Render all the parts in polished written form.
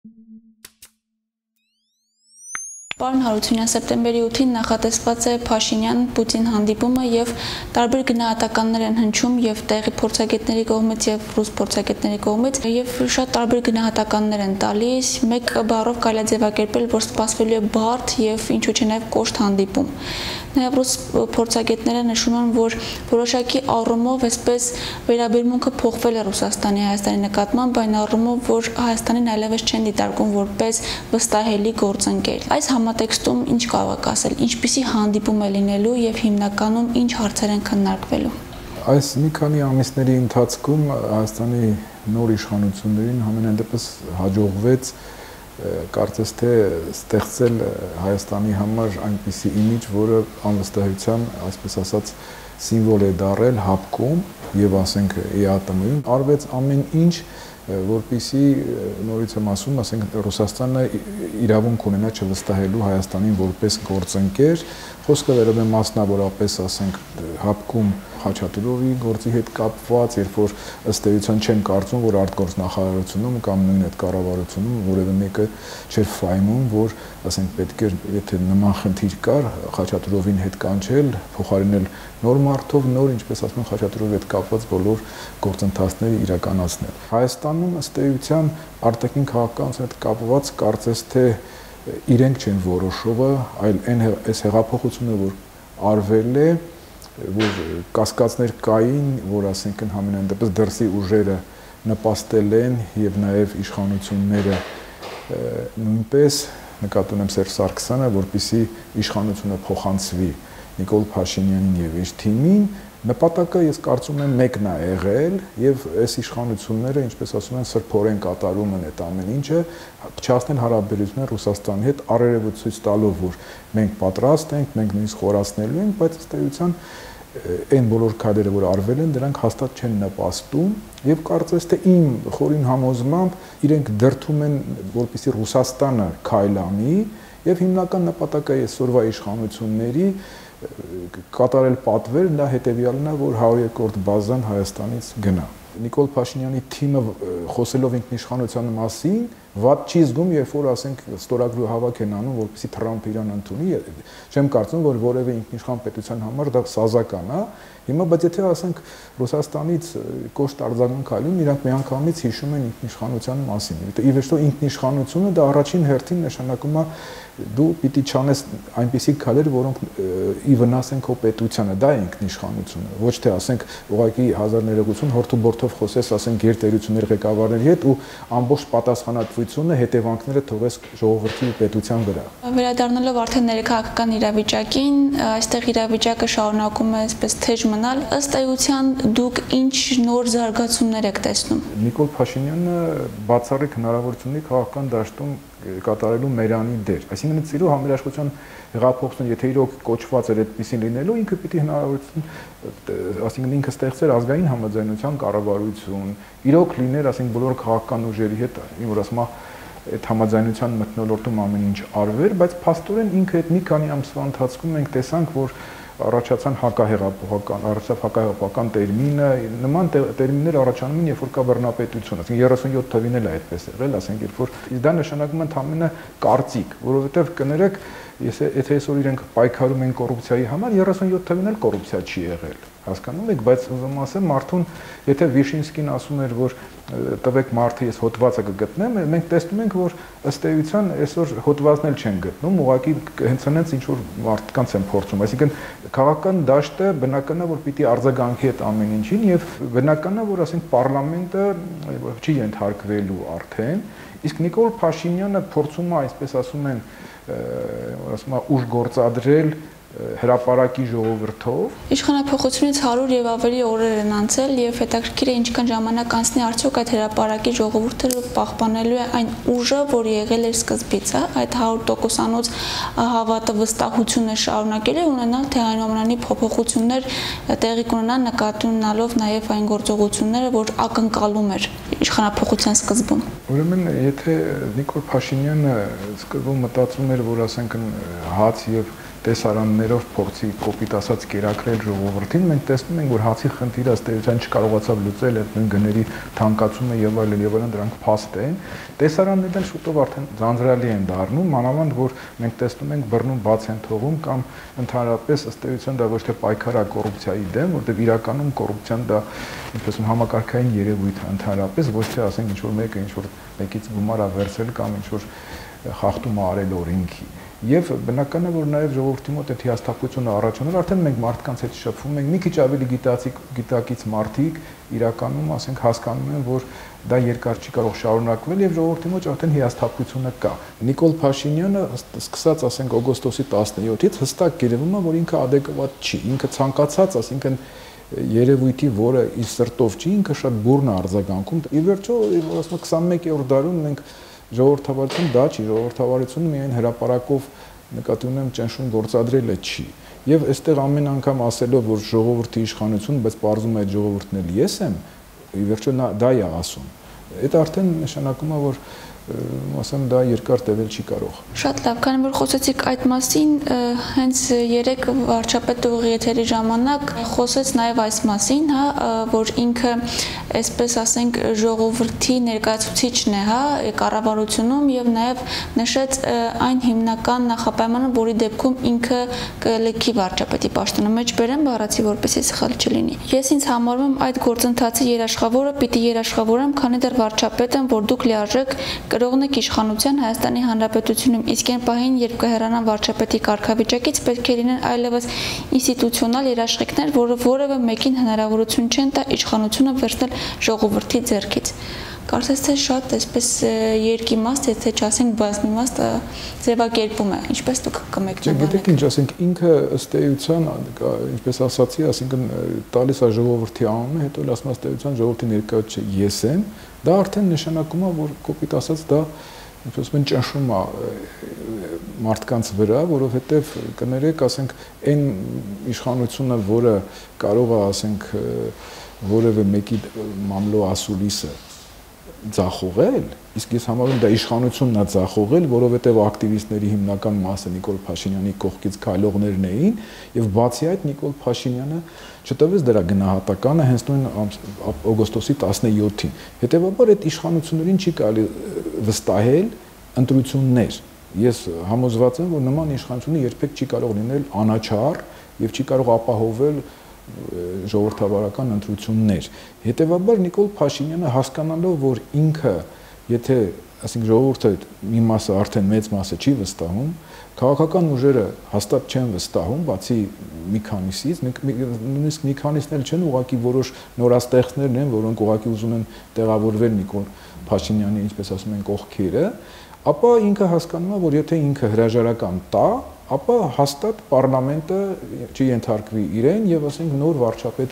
Պարոն Հարությունյան, սեպտեմբերի 8-ին նախատեսված է Փաշինյան-Պուտին հանդիպումը եւ տարբեր գնահատականներ են հնչում եւ տեղի փորձագետների կողմից եւ ռուս փորձագետների կողմից եւ շատ տարբեր գնահատականներ են տալիս։ Մեկ բառով կարելի է ձևակերպել, որ սպասվելու է բարդ եւ ինչու՞ չէ նաեւ կոշտ հանդիպում։ Նաեւ ռուս փորձագետները նշում են, որ որոշակի առումով այսպես վերաբերմունքը փոխվել է Ռուսաստանի Հայաստանի նկատմամբ, այն առումով, որ Հայաստանին այլևս չեն դիտարկում որպես վստահելի գործընկեր։ Այս համատեքստում ինչ կարող եք ասել, ինչպիսի հանդիպում է լինելու եւ հիմնականում ինչ հարցեր են քննարկվելու։ Այս մի քանի ամիսների ընթացքում Հայաստանի նոր իշխանություններին համենայն դեպս հաջողվեց կարծես թե ստեղծել Հայաստանի համար այնպիսի իմիջ, որը անվստահության, այսպես ասած, սիմվոլ է դառել հապկում եւ ասենք ԵԱՏՄ-ին արվեց ամեն ինչ, որպեսզի նորից եմ ասում, ասենք Ռուսաստանը իրավունք ունենա չվստահելու Հայաստանին որպես գործընկեր, խոսքը վերաբերում է մասնավորապես, ասենք, հապկում Խաչատուրովի գործի հետ կապված, երբ որ ըստ էության չեմ կարծում, որ արտգործնախարարությունում կամ նույն այդ կառավարությունում որևէ մեկը չէր ֆայմում, որ ասենք պետք է եթե նման խնդիր կար, Խաչատուրովին հետ կանչել, փոխարինել նոր մարդով, նոր, ինչպես ասում են, Խաչատուրովի հետ կապված բոլոր գործընթացները իրականացնել։ Հայաստանում ըստ էության արտաքին քաղաքականության հետ կապված կարծես թե իրենք չեն որոշողը, այլ այս հեղափոխությունը, որ արվել է, որ կասկածներ կային, որ ասենք համենայն դեպս դրսի ուժերը նպաստել են եւ նաեւ իշխանությունները նույնպես նկատի ունեմ Սերժ Սարգսյանը, որպեսզի իշխանությունը փոխանցվի Նիկոլ Փաշինյանին եւ իր թիմին, նպատակը ես կարծում եմ մեկն է եղել եւ այս իշխանությունները, ինչպես ասում են, սրբորեն կատարում են այդ ամեն ինչը, փչացնել հարաբերությունները Ռուսաստանի հետ, առերևույթ ցույց տալով, որ մենք պատրաստ ենք, մենք նույնիսկ խորացնելու ենք, բայց ըստ էության այն բոլոր քայլերը, որ արվել են, դրանք հաստատ չեն նպաստում եւ կարծես թե իմ խորին համոզմամբ իրենք դրթում են, որպեսզի Ռուսաստանը քայլանի եւ հիմնական նպատակը այսօրվա իշխանությունների կատարել պատվեր, դա հետեւյալն է, որ 102-րդ բազան Հայաստանից գնա։ Նիկոլ Փաշինյանի թիմը խոսելով ինքնիշխանության մասին, վատ չի զգում, երբ որ ասենք ստորագրու հավաք են անում, որպեսզի Թրամփը իրան ընդունի, չեմ կարծում, որ որևէ ինքնիշխան պետության համար դա սազական է։ Հիմա բայց եթե ասենք Ռուսաստանից կոշտ արձագանք այլում, իրանք միանգամից հիշում են ինքնիշխանության մասին։ Ի վերջո ինքնիշխանությունը դա առաջին հերթին նշանակում է դու պիտի չանես այնպիսի քայլեր, որոնք ի վնաս են քո պետությանը, դա է ինքնիշխանությունը։ Ոչ թե ասենք ուղղակի 1000 հորթուբորթով խոսես, ասենք գերտերությունների ղեկավարների հետ ու ամբողջ պատասխանատվությունը հետևանքները թողես ժողովրդի ու պետության վրա։ Վերադառնալով արդեն ներքաղաքական իրավիճակին, այստեղ իրավիճակը շարունակում է այսպես թեժ մնալ, ըստ էության դուք ինչ նոր զարգացումներ եք տեսնում։ Նիկոլ Փաշինյանը բացառիկ հնարավորություն ունի քաղաքական դաշտում կատարելու մերանի դեր։ Այսինքն ծիրու համերաշխության հեղափոխությունը, եթե իրոք կոչված էր այդպեսին լինելու, ինքը պիտի հնարավորություն, այսինքն ինքը ստեղծեր ազգային համաձայնության կառավարություն, իրոք լիներ, ասենք բոլոր քաղաքական ուժերի հետ, որ ասում այդ համաձայնության մթնոլորտում ամեն ինչ արվեր, բայց փաստորեն ինքը այդ մի քանի ամսվա ընթացքում մենք տեսանք, որ առաջացան հակահեղափոխական տերմինը, նման տերմիններ առաջանում են, երբ որ կա բռնապետություն, ասենք 37 թվին էլ է այդպես եղել, ասենք երբ որ դա նշանակում է ընդամենը կարծիք, որովհետև կներեք, եթե այսօր իրենք պայքարում են կոռուպցիայի համար, 37 թվին էլ կոռուպցիա չի եղել, հասկանում եք, բայց ուզում ասեմ, մարդուն, եթե Վիշինսկին ասում էր, որ տվեք մարդը, ես հոդվածը կգտնեմ, մենք տեսնում ենք, որ ըստ էության այսօր հոդվածն էլ չեն գտնում, ուղղակի հենց այնց ինչ որ մարդկանց են փորձում, այսինքն քաղաքական դաշտը բնական է, որ պիտի արձագանքի այդ ամեն ինչին եւ բնական է, որ ասենք պարլամենտը չի ենթարկվելու արդեն, իսկ Նիկոլ Փաշինյանը փորձում է, այսպես ասում են, ուժ գործադրել հրապարակի ժողովրդով։ Իշխանափոխությունից 100 եւ ավելի օրեր են անցել եւ հետաքրքիր է ինչքան ժամանակ անցնի արդյոք այդ հրապարակի ժողովուրդը պահպանելու է այն ուժը, որ եղել էր սկզբից, այդ 100%-անոց հավատը, վստահությունը շարունակել է ունենալ, թե այնուամենայնիվ փոփոխություններ տեղի կունենան նկատի ունենալով նաեւ այն գործողությունները, որ ակնկալում էր իշխանափոխության սկզբում։ Ուրեմն եթե Նիկոլ Փաշինյանը սկզբում մտածում էր, որ ասենք հաց եւ տեսարաններով փորձի կոպիտ ասած կերակրել ժողովրդին, մենք տեսնում ենք, որ հացի խնդիրը ըստ էության չկարողացավ լուծել այդ նույն գների թանկացումը եւ այլն, դրանք փաստ են։ Տեսարաններն շուտով արդեն ձանձրալի են դառնում, մանավանդ որ մենք տեսնում ենք բռնում բաց են թողում կամ ընդհանրապես ըստ էության դա ոչ թե պայքար է կոռուպցիայի դեմ, որտեղ իրականում կոռուպցիան դա ինչպես համակարգային երևույթ է ընդհանրապես, ոչ թե ասենք ինչ որ մեկը ինչ որ մեկից գումար է վերցրել կամ ինչ որ խախտում է արել օրենքի։ Եվ բնական է, որ նաև ժողովրդի մոտ այդ հիասթափությունը առաջանում, արդեն մենք մարդկանց հետ շփվում ենք, մի քիչ ավելի գիտակից մարդիկ իրականում, ասենք, հասկանում են, որ դա երկար չի կարող շարունակվել եւ ժողովրդի մոտ արդեն հիասթափությունը կա։ Նիկոլ Փաշինյանը սկսած, ասենք, օգոստոսի 17-ից հստակ երևում է, որ ինքը adekvat չի, ինքը ցանկացած, ասինքն երևույթի, որը իր սրտով չի, ինքը շատ բուրն է արձագանքում։ Ի վերջո, ասում 21-րդ դարում մենք ժողովրդավարություն դա չի, ժողովրդավարությունը միայն հրապարակով նկատի ունեմ ճնշում գործադրելը չի։ Եվ այստեղ ամեն անգամ ասելով, որ ժողովրդի իշխանություն, բայց պարզում է այդ ժողովուրդն էլ ես եմ, ի վերջո դա է ասում։ Այդ արդեն նշանակում է, որ ասեմ դա երկար տևել չի կարող։ Շատ լավ, քանի որ խոսեցիք այդ մասին, հենց երեք վարչապետը ուղիղ եթերի ժամանակ խոսեց նաև այս մասին, որ ինքը, այսպես ասենք, ժողովրդի ներկայացուցիչն է, կառավարությունում եւ նաև նշեց այն հիմնական նախապայմանը, որի դեպքում ինքը կլքի վարչապետի պաշտոնը մեջ բերեմ, բառացի որպեսզի սխալ չլինի։ Ես ինձ համարում եմ այդ գործընթացի երաշխավորը, պիտի երաշխավորեմ, քանի դեռ վարչապետ եմ, որ դուք լիարժեք կրողն եք իշխանության Հայաստանի Հանրապետությունում, իսկ այն պահին, երբ կհեռանան վարչապետի կարգավիճակից, պետք է լինեն այլևս ինստիտուցիոնալ երաշխիքներ, որը որևէ մեկին հնարավորություն չեն տա իշխանությունը վերցնել ժողովրդի ձեռքից։ Կարծես թե շատ այսպես երկիմաստ, եթե չասենք բազմիմաստ ձևակերպում է, ինչպես դուք կմեկնաբանեք։ Գիտեք ինչ, ասենք ինքը ըստ էության, ինչպես ասացի, ասինքն տալիս է ժողովրդի անունը, հետո ասում ըստ էության ժողովրդի ներկայացուցիչ ես եմ, դա արդեն նշանակում է, որ կոպիտ ասած դա ինչպես ասում են ճնշում է մարդկանց վրա, որովհետև կներեք, ասենք այն իշխանությունը, որը կարող է, ասենք, որևէ մեկի մամլո ասուլիսը ձախողել, իսկ ես համարում դա իշխանությունն է ձախողել, որովհետև ակտիվիստների հիմնական մասը Նիկոլ Փաշինյանի կողքից քայլողներն էին, եւ բացի այդ Նիկոլ Փաշինյանը չտվեց դրա գնահատականը հենց նույն օգոստոսի 17-ին։ Հետևաբար այդ իշխանություններին չի կարելի վստահել ընտրություններ։ Ես համոզված եմ, որ նման իշխանությունը երբեք չի կարող լինել անաչառ եւ չի կարող ապահովել ժողովրդավարական ընտրություններ։ Հետևաբար Նիկոլ Փաշինյանը հասկանալով, որ ինքը, եթե ասենք ժողովուրդը մի մասը արդեն մեծ մասը չի վստահում, քաղաքական ուժերը հաստատ չեն վստահում, բացի մի քանիսից, նույնիսկ մի քանիսն էլ չեն, ուղղակի որոշ նորաստեղծներն են, որոնք ուղղակի ուզում են տեղավորվել Նիկոլ Փաշինյանի, ինչպես ասում են, կողքերը, ապա ինքը հասկանում է, որ եթե ինքը հրաժարական տա, ապա հաստատ պարլամենտը չի ենթարկվի իրեն եւ ասենք նոր վարչապետ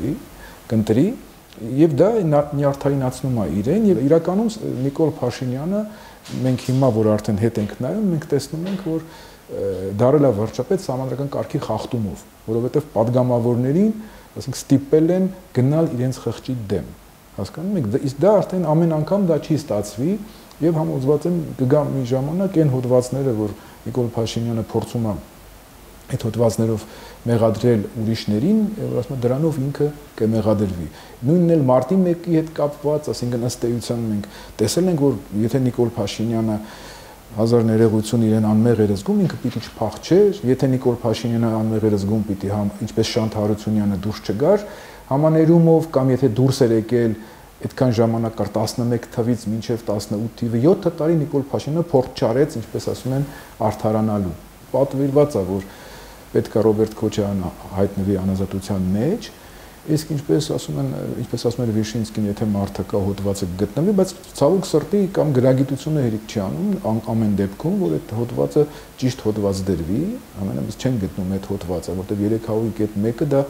կընտրի եւ դա նյարդայնացնում է իրեն եւ իրականում Նիկոլ Փաշինյանը մենք հիմա որ արդեն հետ ենք նայում մենք տեսնում ենք որ դարել է վարչապետ սահմանադրական կարգի խախտումով որովհետեւ падգամավորներին ասենք ստիպել են գնալ իրենց խղճի դեմ հասկանում եք իսկ դա արդեն ամեն անգամ դա չի ստացվի եւ համոզված եմ կգա մի ժամանակ այն հոդվածները որ Նիկոլ Փաշինյանը փորձում է այդ հոդվածներով մեղադրել ուրիշներին, եւ ասում է դրանով ինքը կմեղադրվի։ Նույնն էլ մարտի 1-ի հետ կապված, ասինքն ըստ էության մենք տեսել ենք, որ եթե Նիկոլ Փաշինյանը 1000 ներողություն իրեն անմեղ էր զգում, ինքը պիտի չփախչեր, եթե Նիկոլ Փաշինյանը անմեղ էր զգում, պիտի ինչպես Շանթ Հարությունյանը դուրս չգար, համաներումով կամ եթե դուրս էր եկել այդքան ժամանակ կար 11 թվից մինչև 18 թիվը 7 տարի Նիկոլ Փաշինյանը փորձ չարեց, ինչպես ասում են, արդարանալու։ Պատվիրված է, որ պետք է Ռոբերտ Քոչարյանը հայտնվի անազատության մեջ, իսկ ինչպես ասում են Վիշինսկին, եթե մարդը կա հոդվածը գտնվի, բայց ցավոք սրտի կամ գրագիտությունը հերիք չի անում ամեն դեպքում, որ այդ հոդվածը ճիշտ հոդված դրվի, ամենամեծ չեն գտնում այդ հոդվածը, որտեղ 301-ը դա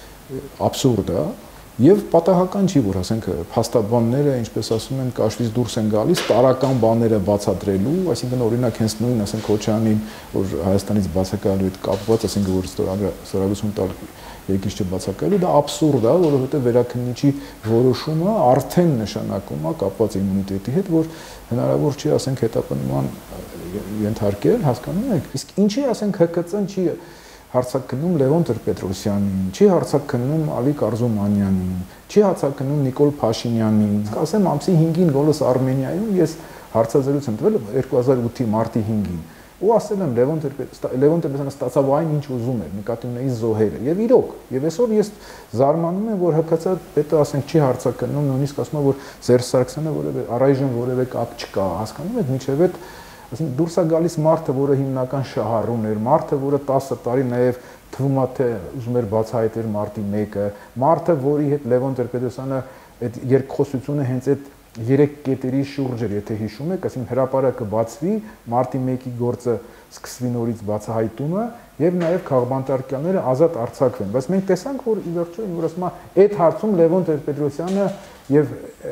աբսուրդ է։ Եվ պատահական չի, որ ասենք փաստաբանները, ինչպես ասում են, կաշվից դուրս են գալիս տարական բաները բացատրելու, այսինքն օրինակ հենց նույն, ասենք Քոչարյանին, որ Հայաստանից բացակայելու հետ կապված, ասենք որ ստորագրություն տալ եկիչը բացակայելու, դա աբսուրդ է, որովհետև վերաքննիչի որոշումը արդեն նշանակում է կապված իմունիտետի հետ, որ հնարավոր չի, ասենք, հետապնդման ենթարկել, հասկանում եք։ Իսկ ինչի, ասենք, ՀԿՑ-ն չի հարցակնում Լևոն Տեր-Պետրոսյանին, չի հարցակնում Ալիկ Արզումանյանին, չի հարցակնում Նիկոլ Փաշինյանին։ Ասեմ, ամսի 5-ին գոլս Արմենիայում ես հարցազրույց եմ տվել 2008-ի մարտի 5-ին։ Ու ասել եմ Լևոն Տեր-Պետրոսյանը ստացավ այն, ինչ ուզում էր, նկատի ունեի զոհերը։ Եվ իրոք, եւ այսօր ես զարմանում եմ, որ ՀԿՑ պետը, ասենք, չի հարցակնում, նույնիսկ ասում է, որ Սերժ Սարգսյանը որևէ առայժմ որևէ կապ չկա, հասկանում եք, միջև այդ ասենք դուրս է գալիս մարդը, որը հիմնական շահառուն էր, մարդը, որը 10 տարի նաև թվում է թե ուզում էր բացահայտել մարտի 1-ը, մարդը, որի հետ Լևոն Տեր-Պետրոսյանը այդ երկխոսությունը հենց այդ 3 կետերի շուրջ էր, եթե հիշում եք, ասենք հրապարակը բացվի, մարտի 1-ի գործը սկսվի նորից բացահայտումը եւ նաև քաղբանտարկյալները ազատ արձակվեն, բայց մենք տեսանք, որ ի վերջո որ ասում է այդ հարցում Լևոն Տեր-Պետրոսյանը եւ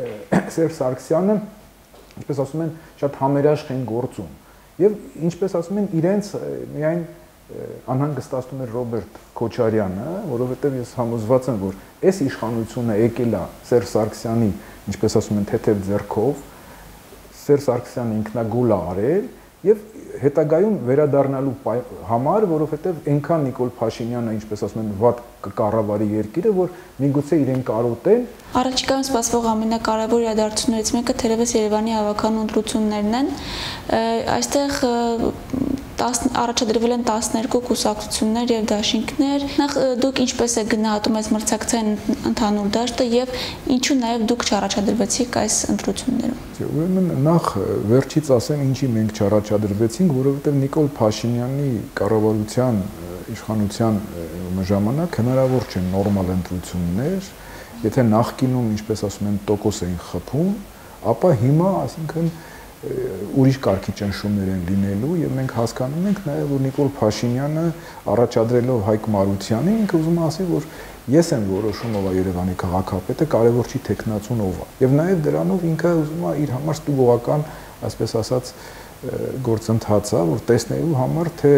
Սերժ Սարգսյանը ինչպես ասում են, շատ համերաշխ են գործում։ Եվ ինչպես ասում են, իրենց միայն անհանգստացնում էր Ռոբերտ Քոչարյանը, որովհետև ես համոզված եմ, որ այս իշխանությունը եկել է Սերժ Սարգսյանի, ինչպես ասում են, թեթև ձեռքով, Սերժ Սարգսյանը ինքնագոլ է արել եւ հետագայում վերադառնալու համար, որովհետև այնքան Նիկոլ Փաշինյանը, ինչպես ասում են, վատ կառավարի երկիրը, որ միգուցե իրեն կարոտեն։ Առաջիկայում սպասվող ամենակարևոր իրադարձություններից մեկը թերևս Երևանի հավաքական ընտրություններն են։ Այստեղ առաջադրվել են 12 կուսակցություններ եւ դաշինքներ։ Նախ դուք ինչպես եք գնահատում այս մրցակցային ընդհանուր դաշտը եւ ինչու նաեւ դուք չառաջադրվեցիք այս ընտրություններում։ Ուրեմն նախ վերջից ասեմ, ինչի մենք չառաջադրվեցինք, որովհետեւ Նիկոլ Փաշինյանի կառավարության իշխանության ժամանակ հնարավոր չէ նորմալ ընտրություններ, եթե նախկինում, ինչպես ասում են, տոկոս էին խփում, ապա հիմա, այսինքն ուրիշ կարգի ճնշումներ են լինելու եւ մենք հասկանում ենք նաեւ որ Նիկոլ Փաշինյանը առաջադրելով Հայկ Մարությանին ինքը ուզում է ասի որ ես եմ որոշում ով է Երևանի քաղաքապետը կարևոր չի տեխնացուն ով է եւ նաեւ դրանով ինքը ուզում է իր համար ստուգողական այսպես ասած գործընթաց է որ տեսնելու համար թե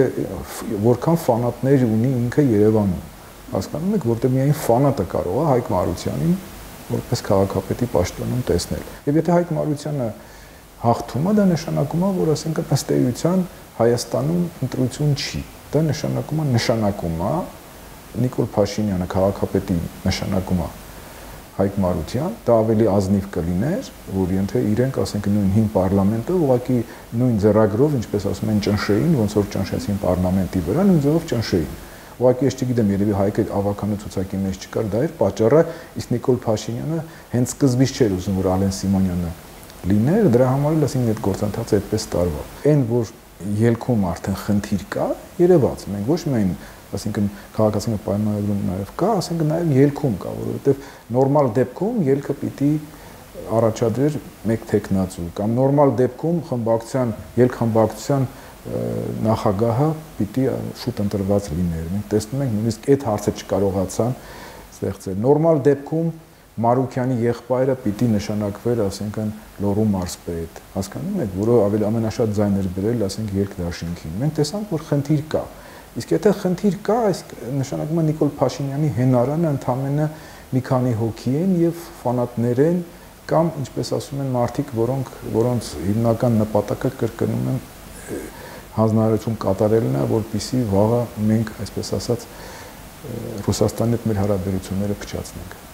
որքան ֆանատներ ունի ինքը Երևանում հասկանում եք որտեղ միայն ֆանատը կարող է Հայկ Մարությանին որպես քաղաքապետի պաշտոնում տեսնել եւ եթե Հայկ Մարությանը հաղթումը դա նշանակում է որ ասենք ըստ էության Հայաստանում ընտրություն չի դա նշանակում է Նիկոլ Փաշինյանը քաղաքապետի նշանակում է Հայկ Մարության դա ավելի ազնիվ կլիներ որ ենթե իրենք ասենք նույն հին պարլամենտը ուղղակի նույն ձեռագրով ինչպես ասում են ճնշեին ոնց որ ճնշեցին պարլամենտի վրա նույն ձևով ճնշեին ուղղակի ես չգիտեմ երևի Հայկը ավականու ցուցակի մեջ չկար դա էր պատճառը իսկ Նիկոլ Փաշինյանը հենց սկզբից չէր ուզում որ Ալեն Սիմոնյանը լիներ, դրա համար էլ ասենք այդ գործընթացը այդպես տարվա։ Այն որ ելքում արդեն խնդիր կա, երևաց։ Մենք ոչ միայն, ասենք քաղաքացիական պայմանագրում նաև կա, ասենք նաև ելքում կա, որովհետև նորմալ դեպքում ելքը պիտի առաջադրեր մեկ տեխնացու կամ նորմալ դեպքում ելքխմբակցության նախագահը պիտի շուտ ընտրված լիներ։ Մենք տեսնում ենք նույնիսկ այդ հարցը չկարողացան ստեղծել։ Նորմալ դեպքում Մարուկյանի եղբայրը պիտի նշանակվեր, ասենք, Լոռու մարզպետ, հասկանում եք, որը ավելի ամենաշատ ձայն էր բերել, ասենք, երկդաշինքին։ Մենք տեսանք, որ խնդիր կա։ Իսկ եթե խնդիր կա, իսկ նշանակում է Նիկոլ Փաշինյանի հենարանը ընդամենը մի քանի հոգի են եւ ֆանատներ են կամ, ինչպես ասում են, մարդիկ, որոնց հիմնական նպատակը կրկնում են հանձնարարություն կատարելն է, որպեսզի վաղը մենք, այսպես ասած, Ռուսաստանի հետ մեր հարաբերությունները փչացնենք։